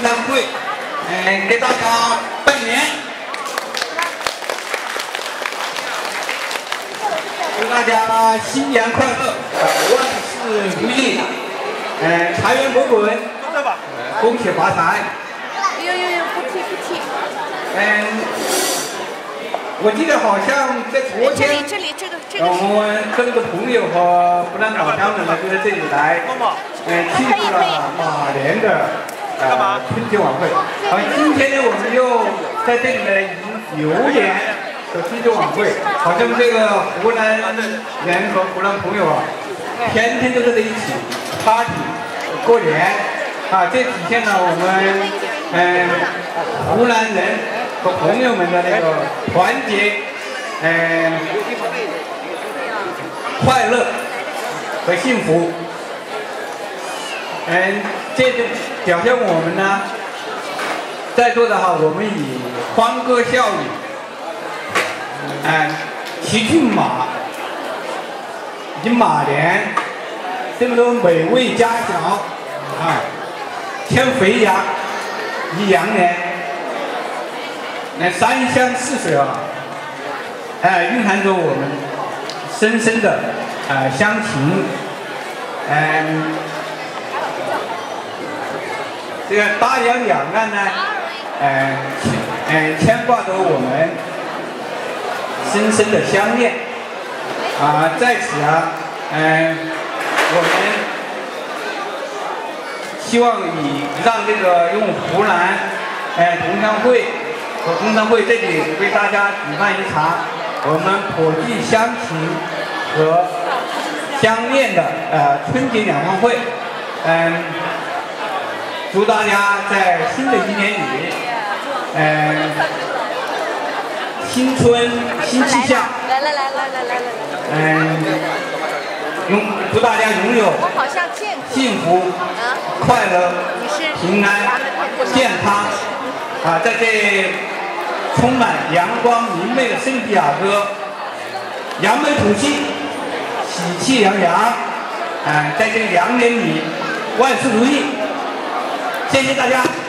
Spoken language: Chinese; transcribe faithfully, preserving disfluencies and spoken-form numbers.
餐会，嗯，给大家拜年，祝大家新年快乐，万事如意，嗯，财源滚滚，恭喜发财。 呦呦呦，不提不提。 嗯，我记得好像在昨天， 这里这里这个这个。 我们跟着朋友和湖南老乡们呢，就在这里来，嗯，庆祝了马年的呃春节晚会。好，今天呢，我们又在这里呢迎牛年的春节晚会，好像这个湖南人和湖南朋友啊，天天都在一起 party 过年啊，这体现了我们嗯、呃、湖南人和朋友们的那个团结，嗯、呃、快乐和幸福。嗯，这就表现我们呢，在座的哈，我们以欢歌笑语，哎、呃，骑骏马，以马年这么多美味佳肴啊，添肥羊，以羊年，那三湘四水啊，哎、呃，蕴含着我们深深的啊、呃、乡情，嗯、呃。这个大洋两岸呢，呃，呃，牵挂着我们深深的相恋啊、呃，在此啊，嗯、呃，我们希望以让这个用湖南呃同乡会和工商会这里为大家举办一场我们颇具乡情和相恋的呃春节联欢会，嗯、呃。祝大家在新的一年里，嗯、呃，新春新气象。 来来来来来来来来。 嗯，拥祝大家拥有幸福、快乐、平安、健康啊，在这充满阳光明媚的圣地亚哥，扬眉吐气，喜气洋洋，啊，在这两年里万事如意。谢谢大家。